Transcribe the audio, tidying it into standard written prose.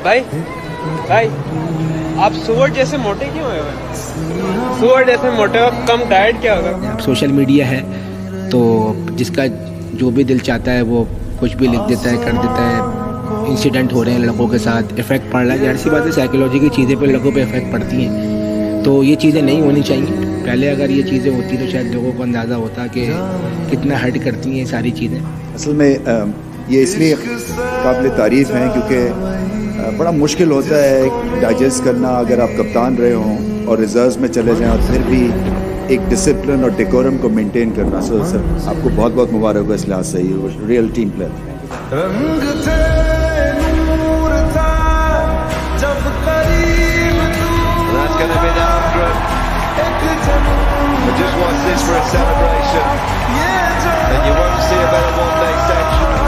भाई भाई आप सुअर जैसे मोटे क्यों हुए हो? सुअर जैसे मोटे हो, कम डाइट क्या होगा? अब सोशल मीडिया है तो जिसका जो भी दिल चाहता है वो कुछ भी लिख देता है, कर देता है। इंसिडेंट हो रहे हैं लोगों के साथ, इफ़ेक्ट पड़ रहा है। जाहिर सी बात है, साइकोलॉजी की चीज़ें पे लोगों पे इफ़ेक्ट पड़ती हैं, तो ये चीज़ें नहीं होनी चाहिए। पहले अगर ये चीज़ें होती तो शायद लोगों को अंदाज़ा होता कि कितना हर्ट करती हैं ये सारी चीज़ें। असल में ये इसलिए काबिल तारीफ़ हैं क्योंकि बड़ा मुश्किल होता है डाइजेस्ट करना अगर आप कप्तान रहे हों और रिजर्व्स में चले जाएं और फिर भी एक डिसिप्लिन और डेकोरम को मेंटेन करना। सो सर आपको बहुत बहुत मुबारक हो इस लिहाज से, ये real team player. Just watch this for a celebration, and you won't see a better one-day section.